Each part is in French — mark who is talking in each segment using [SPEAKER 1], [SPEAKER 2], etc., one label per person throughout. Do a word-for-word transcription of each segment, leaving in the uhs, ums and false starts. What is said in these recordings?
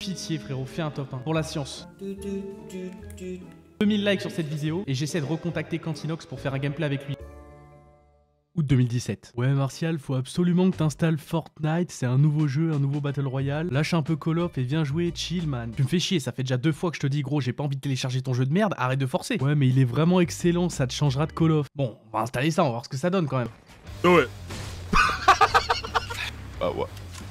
[SPEAKER 1] pitié frérot, fais un top un pour la science. deux mille likes sur cette vidéo et j'essaie de recontacter Quantinox pour faire un gameplay avec lui. Août deux mille dix-sept. Ouais Martial, faut absolument que t'installes Fortnite, c'est un nouveau jeu, un nouveau Battle Royale. Lâche un peu Call of et viens jouer, chill man. Tu me fais chier, ça fait déjà deux fois que je te dis gros, j'ai pas envie de télécharger ton jeu de merde, arrête de forcer. Ouais mais il est vraiment excellent, ça te changera de Call of. Bon, on va installer ça, on va voir ce que ça donne quand même.
[SPEAKER 2] Ouais. Ah ouais.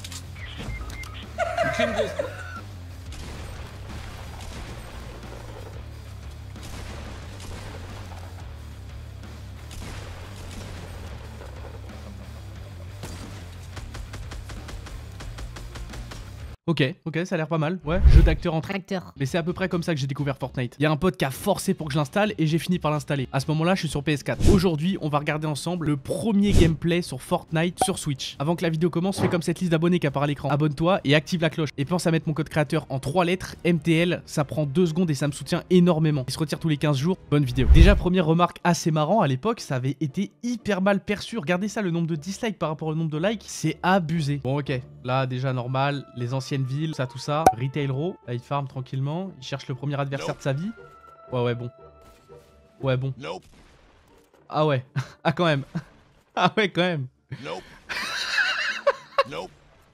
[SPEAKER 1] Ok, ok, ça a l'air pas mal, ouais. Jeu d'acteur en
[SPEAKER 3] Tracteur.
[SPEAKER 1] Mais c'est à peu près comme ça que j'ai découvert Fortnite. Il y a un pote qui a forcé pour que je l'installe et j'ai fini par l'installer. À ce moment-là, je suis sur P S quatre. Aujourd'hui, on va regarder ensemble le premier gameplay sur Fortnite sur Switch. Avant que la vidéo commence, fais comme cette liste d'abonnés qui apparaît à l'écran. Abonne-toi et active la cloche. Et pense à mettre mon code créateur en trois lettres, M T L. Ça prend deux secondes et ça me soutient énormément. Il se retire tous les quinze jours. Bonne vidéo. Déjà, première remarque assez marrant, à l'époque, ça avait été hyper mal perçu. Regardez ça, le nombre de dislikes par rapport au nombre de likes, c'est abusé. Bon, ok. Là, déjà normal. Les anciennes villes, ça, tout ça. Retail Row, là il farm tranquillement, il cherche le premier adversaire
[SPEAKER 2] Nope.
[SPEAKER 1] de sa vie. Ouais ouais bon. Ouais bon.
[SPEAKER 2] Nope.
[SPEAKER 1] Ah ouais. Ah quand même. Ah ouais quand même.
[SPEAKER 2] Nope. Nope.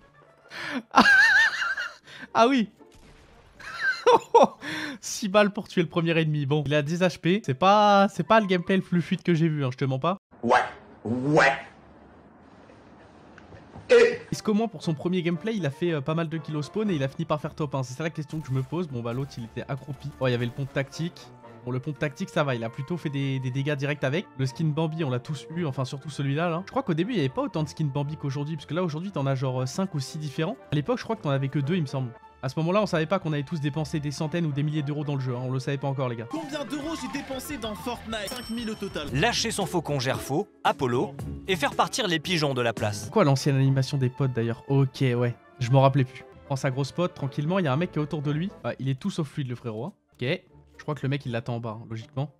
[SPEAKER 1] Ah oui. six balles pour tuer le premier ennemi. Bon, il a dix H P. C'est pas c'est pas le gameplay le plus fluide que j'ai vu, hein, je te mens pas.
[SPEAKER 4] Ouais. Ouais.
[SPEAKER 1] Est-ce qu'au moins pour son premier gameplay il a fait euh, pas mal de kills spawn et il a fini par faire top un? C'est ça la question que je me pose. Bon bah l'autre il était accroupi. Oh il y avait le pompe tactique. Bon le pompe tactique ça va, il a plutôt fait des, des dégâts directs avec. Le skin Bambi on l'a tous eu, enfin surtout celui-là là. Je crois qu'au début il n'y avait pas autant de skins Bambi qu'aujourd'hui. Parce que là aujourd'hui t'en as genre cinq ou six différents. À l'époque je crois que t'en avais que deux il me semble. À ce moment-là, on savait pas qu'on allait tous dépenser des centaines ou des milliers d'euros dans le jeu, hein. On le savait pas encore les gars.
[SPEAKER 5] Combien d'euros j'ai dépensé dans Fortnite? cinq mille au total.
[SPEAKER 6] Lâcher son faucon Gerfo, Apollo, et faire partir les pigeons de la place.
[SPEAKER 1] Quoi l'ancienne animation des potes d'ailleurs? Ok ouais, je m'en rappelais plus. Il prend sa grosse pote tranquillement, il y a un mec qui est autour de lui. Ouais, il est tout sauf fluide le frérot. Hein. Ok, je crois que le mec il l'attend en bas, hein, logiquement.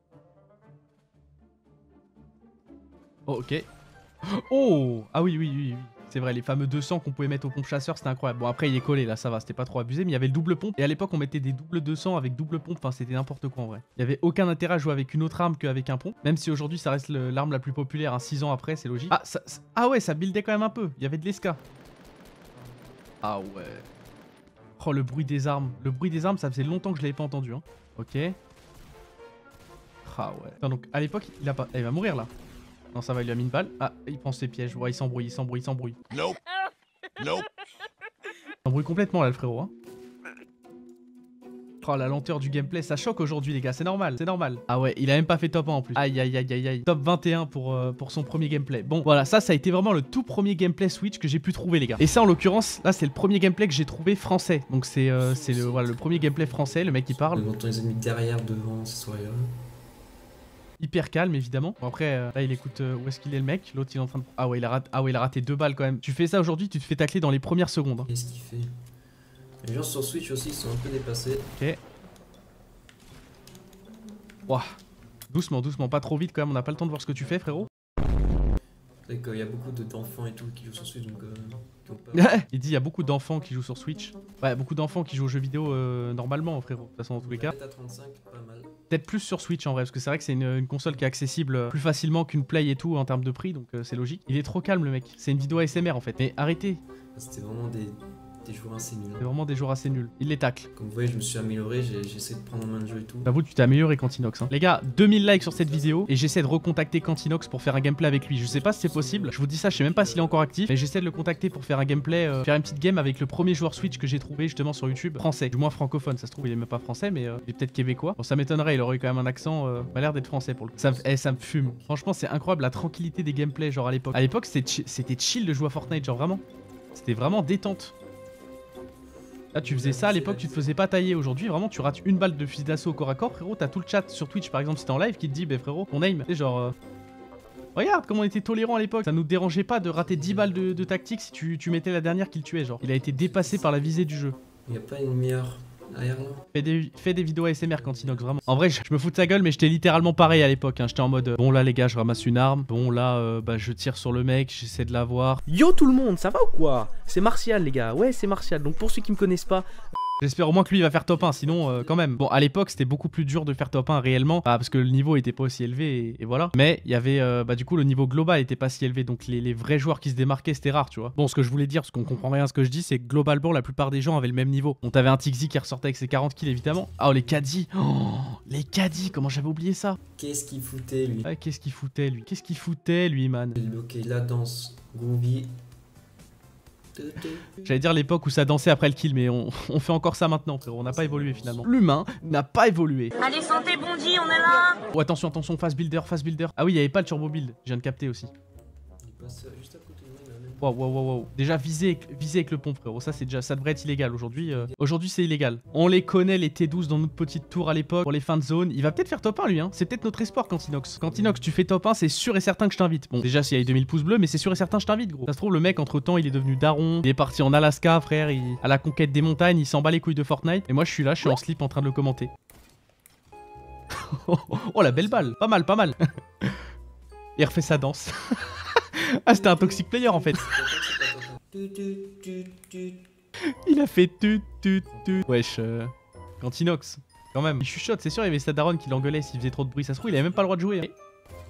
[SPEAKER 1] Oh ok. Oh ah oui oui oui oui. C'est vrai, les fameux deux cents qu'on pouvait mettre au pompe chasseur, c'était incroyable. Bon, après, il est collé, là, ça va, c'était pas trop abusé, mais il y avait le double pompe. Et à l'époque, on mettait des doubles deux cents avec double pompe, enfin, c'était n'importe quoi en vrai. Il y avait aucun intérêt à jouer avec une autre arme qu'avec un pompe. Même si aujourd'hui, ça reste l'arme la plus populaire, hein, six ans après, c'est logique. Ah, ça, ça- ah ouais, ça buildait quand même un peu. Il y avait de l'esca. Ah ouais. Oh, le bruit des armes. Le bruit des armes, ça faisait longtemps que je l'avais pas entendu. Hein. Ok. Ah ouais. Attends, donc, à l'époque, il a pas. Eh, il va mourir là. Non, ça va, il lui a mis une balle. Ah, il prend ses pièges. Ouais, il s'embrouille, il s'embrouille, il s'embrouille.
[SPEAKER 2] Nope. Nope.
[SPEAKER 1] Il s'embrouille complètement là, le frérot. Hein. Oh, la lenteur du gameplay, ça choque aujourd'hui, les gars. C'est normal, c'est normal. Ah ouais, il a même pas fait top un en plus. Aïe, aïe, aïe, aïe, aïe. Top vingt et un pour, euh, pour son premier gameplay. Bon, voilà, ça, ça a été vraiment le tout premier gameplay Switch que j'ai pu trouver, les gars. Et ça, en l'occurrence, là, c'est le premier gameplay que j'ai trouvé français. Donc, c'est euh, c'est le, voilà, le premier gameplay français, le mec qui parle.
[SPEAKER 4] Devant les ennemis derrière, devant, c'est soit là.
[SPEAKER 1] Hyper calme évidemment. Bon, après euh, là il écoute euh, où est-ce qu'il est le mec. L'autre il est en train de... Ah ouais il a raté, ah ouais, il a raté deux balles quand même. Tu fais ça aujourd'hui, tu te fais tacler dans les premières secondes. Hein.
[SPEAKER 4] Qu'est-ce qu'il fait? Les gens sur Switch aussi, ils sont un peu dépassés.
[SPEAKER 1] Ok. Ouah. Doucement, doucement, pas trop vite quand même. On n'a pas le temps de voir ce que tu fais frérot.
[SPEAKER 4] C'est qu'il y a beaucoup d'enfants et tout qui jouent sur Switch donc... Euh, qui ont pas...
[SPEAKER 1] Il dit il y a beaucoup d'enfants qui jouent sur Switch. Ouais, beaucoup d'enfants qui jouent aux jeux vidéo euh, normalement frérot. De toute façon dans tous les cas.
[SPEAKER 4] À trente-cinq, pas mal.
[SPEAKER 1] Peut-être plus sur Switch en vrai, parce que c'est vrai que c'est une, une console qui est accessible euh, plus facilement qu'une Play et tout en termes de prix, donc euh, c'est logique. Il est trop calme le mec, c'est une vidéo A S M R en fait. Mais arrêtez,
[SPEAKER 4] C'était vraiment des, des joueurs assez nuls.
[SPEAKER 1] c'est vraiment des jours assez nuls. Il les tacle.
[SPEAKER 4] Comme vous voyez, je me suis amélioré, j'ai j'ai essayé de prendre en main le jeu et tout.
[SPEAKER 1] J'avoue, tu t'es amélioré Quantinox. Hein. Les gars, deux mille likes sur cette vidéo et j'essaie de recontacter Quantinox pour faire un gameplay avec lui. Je sais pas si c'est possible. Je vous dis ça, je sais même pas s'il est encore actif, mais j'essaie de le contacter pour faire un gameplay, euh, faire une petite game avec le premier joueur Switch que j'ai trouvé justement sur YouTube, français, du moins francophone. Ça se trouve, il est même pas français, mais euh, il est peut-être québécois. Bon, ça m'étonnerait, il aurait eu quand même un accent. Euh, m'a l'air d'être français pour le coup. Ça, me- eh, ça me fume. Franchement, c'est incroyable la tranquillité des gameplays, genre à l'époque. À l'époque, c'était chi- c'était chill de jouer à Fortnite, genre vraiment. C'était vraiment détente. Là, tu faisais ça à l'époque, tu te faisais pas tailler. Aujourd'hui, vraiment, tu rates une balle de fusil d'assaut au corps à corps, frérot. T'as tout le chat sur Twitch, par exemple, si t'es en live, qui te dit, bah frérot, ton aim, c'est genre. euh, Regarde comment on était tolérant à l'époque. Ça nous dérangeait pas de rater dix balles de, de tactique si tu, tu mettais la dernière qui le tuait, genre. Il a été dépassé par la visée du jeu.
[SPEAKER 4] Il n'y a pas une meilleure arrière là?
[SPEAKER 1] Fais des, fais des vidéos A S M R Quantinox, vraiment. En vrai, je, je me fous de sa gueule, mais j'étais littéralement pareil à l'époque. Hein. J'étais en mode, euh, bon là les gars, je ramasse une arme. Bon là, euh, bah je tire sur le mec, j'essaie de l'avoir.
[SPEAKER 7] Yo tout le monde, ça va ou quoi? C'est Martial les gars, ouais c'est Martial. Donc pour ceux qui me connaissent pas,
[SPEAKER 1] J'espère au moins que lui il va faire top un, sinon euh, quand même. Bon, à l'époque c'était beaucoup plus dur de faire top un réellement, bah, parce que le niveau était pas aussi élevé et, et voilà. Mais il y avait, euh, bah du coup le niveau global était pas si élevé, donc les, les vrais joueurs qui se démarquaient c'était rare, tu vois. Bon, ce que je voulais dire, parce qu'on comprend rien à ce que je dis, c'est que globalement la plupart des gens avaient le même niveau. On t'avait un Tixi qui ressortait avec ses quarante kills évidemment. Ah oh les caddies, oh, les caddies, comment j'avais oublié ça.
[SPEAKER 4] Qu'est-ce qu'il foutait lui?
[SPEAKER 1] Ah, qu'est-ce qu'il foutait lui? Qu'est-ce qu'il foutait lui, man?
[SPEAKER 4] Ok, la danse, groovy.
[SPEAKER 1] J'allais dire l'époque où ça dansait après le kill, mais on, on fait encore ça maintenant, frérot. On n'a pas évolué finalement. L'humain n'a pas évolué.
[SPEAKER 3] Allez, santé, Bondy, on est là.
[SPEAKER 1] Oh, attention, attention, fast builder, fast builder. Ah oui, il n'y avait pas le turbo build. Je viens de capter aussi.
[SPEAKER 4] Il passe juste à côté de moi, il a même...
[SPEAKER 1] Waouh, waouh, waouh, waouh. Déjà, viser, viser avec le pont, frérot. Ça, c'est déjà, ça devrait être illégal aujourd'hui. Euh... Aujourd'hui, c'est illégal. On les connaît, les T douze dans notre petite tour à l'époque pour les fins de zone. Il va peut-être faire top un, lui. Hein. C'est peut-être notre espoir, Cantinox. Cantinox, tu fais top un, c'est sûr et certain que je t'invite. Bon, déjà, s'il y a eu deux mille pouces bleus, mais c'est sûr et certain que je t'invite, gros. Ça se trouve, le mec, entre temps, il est devenu daron. Il est parti en Alaska, frère. Il... À la conquête des montagnes, il s'en bat les couilles de Fortnite. Et moi, je suis là, je suis en slip en train de le commenter. Oh, la belle balle. Pas mal, pas mal. Il refait sa danse. Ah, c'était un toxic player en fait. Il a fait tut tut tut. Wesh, euh... Cantinox. Quand même. Il chuchote, c'est sûr, il y avait sa daronne qui l'engueulait s'il faisait trop de bruit. Ça se trouve, il avait même pas le droit de jouer. Hein.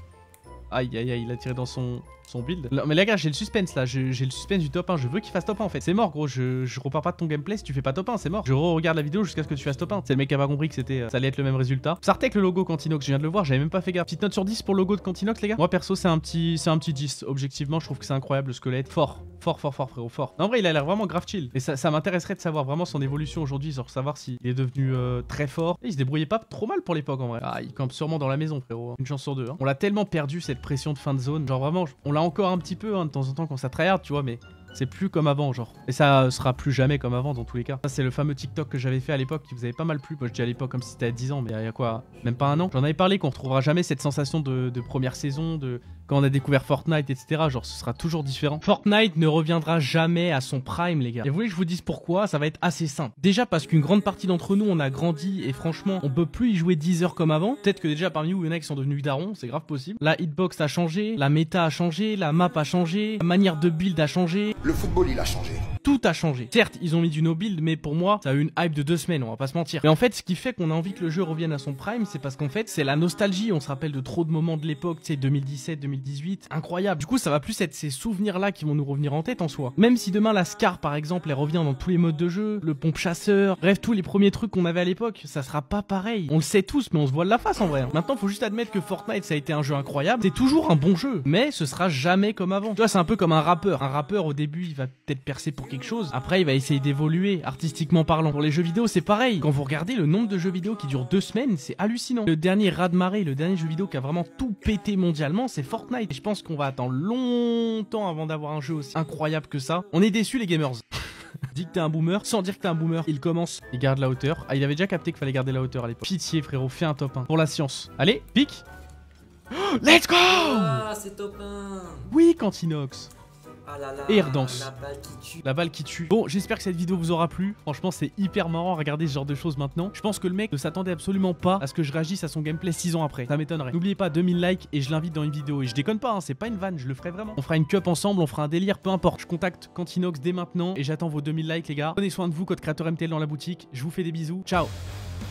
[SPEAKER 1] Aïe, aïe, aïe, il a tiré dans son, son build. Non, mais les gars, j'ai le suspense là. J'ai le suspense du top un. Je veux qu'il fasse top un en fait. C'est mort, gros. Je, je repars pas de ton gameplay si tu fais pas top un. C'est mort. Je re-regarde la vidéo jusqu'à ce que tu fasses top un. C'est le mec qui a pas compris que c'était, euh, ça allait être le même résultat. Sartek le logo Cantinox. Je viens de le voir. J'avais même pas fait gaffe. Petite note sur dix pour le logo de Cantinox, les gars. Moi, perso, c'est un petit, c'est un petit dix. Objectivement, je trouve que c'est incroyable le squelette. Fort. Fort, fort, fort, frérot, fort. En vrai, il a l'air vraiment grave chill. Et ça, ça m'intéresserait de savoir vraiment son évolution aujourd'hui, genre savoir s'il est devenu euh, très fort. Et il se débrouillait pas trop mal pour l'époque en vrai. Ah, il campe sûrement dans la maison, frérot. Une chance sur deux. Hein. On l'a tellement perdu cette pression de fin de zone. Genre vraiment, on l'a encore un petit peu hein, de temps en temps quand ça tryhard, tu vois, mais c'est plus comme avant, genre. Et ça sera plus jamais comme avant dans tous les cas. Ça, c'est le fameux TikTok que j'avais fait à l'époque qui vous avait pas mal plu. Moi, je dis à l'époque comme si c'était à dix ans, mais il y a quoi? Même pas un an. J'en avais parlé qu'on retrouvera jamais cette sensation de, de première saison, de quand on a découvert Fortnite, et cetera. Genre, ce sera toujours différent. Fortnite ne reviendra jamais à son prime, les gars. Et vous voulez que je vous dise pourquoi? Ça va être assez simple. Déjà parce qu'une grande partie d'entre nous, on a grandi et franchement, on peut plus y jouer dix heures comme avant. Peut-être que déjà parmi vous, il y en a qui sont devenus darons, c'est grave possible. La hitbox a changé, la méta a changé, la map a changé, la manière de build a changé.
[SPEAKER 2] Le football, il a changé.
[SPEAKER 1] Tout a changé. Certes, ils ont mis du no-build, mais pour moi, ça a eu une hype de deux semaines, on va pas se mentir. Mais en fait, ce qui fait qu'on a envie que le jeu revienne à son prime, c'est parce qu'en fait, c'est la nostalgie. On se rappelle de trop de moments de l'époque, tu sais, deux mille dix-sept, deux mille dix-huit. Incroyable. Du coup, ça va plus être ces souvenirs-là qui vont nous revenir en tête en soi. Même si demain, la Scar, par exemple, elle revient dans tous les modes de jeu, le pompe chasseur, bref, tous les premiers trucs qu'on avait à l'époque, ça sera pas pareil. On le sait tous, mais on se voile la face en vrai. Maintenant, faut juste admettre que Fortnite, ça a été un jeu incroyable. C'est toujours un bon jeu, mais ce sera jamais comme avant. Tu vois, c'est un peu comme un rappeur. Un rappeur, au début, il va peut-être percer pour quelque chose. Après, il va essayer d'évoluer, artistiquement parlant. Pour les jeux vidéo, c'est pareil. Quand vous regardez le nombre de jeux vidéo qui durent deux semaines, c'est hallucinant. Le dernier raz-de-marée, le dernier jeu vidéo qui a vraiment tout pété mondialement, c'est Fortnite. Et je pense qu'on va attendre longtemps avant d'avoir un jeu aussi incroyable que ça. On est déçus, les gamers. Dis que t'es un boomer, sans dire que t'es un boomer. Il commence, il garde la hauteur. Ah, il avait déjà capté qu'il fallait garder la hauteur à l'époque. Pitié, frérot, fais un top un. Pour la science. Allez, pique. Let's go!
[SPEAKER 4] Ah, c'est top un.
[SPEAKER 1] Oui, Cantinox.
[SPEAKER 4] Ah là là,
[SPEAKER 1] Et il redanse.
[SPEAKER 4] la balle qui tue.
[SPEAKER 1] La balle qui tue. Bon, j'espère que cette vidéo vous aura plu. Franchement, c'est hyper marrant à regarder ce genre de choses maintenant. Je pense que le mec ne s'attendait absolument pas à ce que je réagisse à son gameplay six ans après. Ça m'étonnerait. N'oubliez pas deux mille likes et je l'invite dans une vidéo. Et je déconne pas, hein, c'est pas une vanne, je le ferai vraiment. On fera une cup ensemble, on fera un délire, peu importe. Je contacte Cantinox dès maintenant et j'attends vos deux mille likes, les gars. Prenez soin de vous, code créateur M T L dans la boutique. Je vous fais des bisous. Ciao.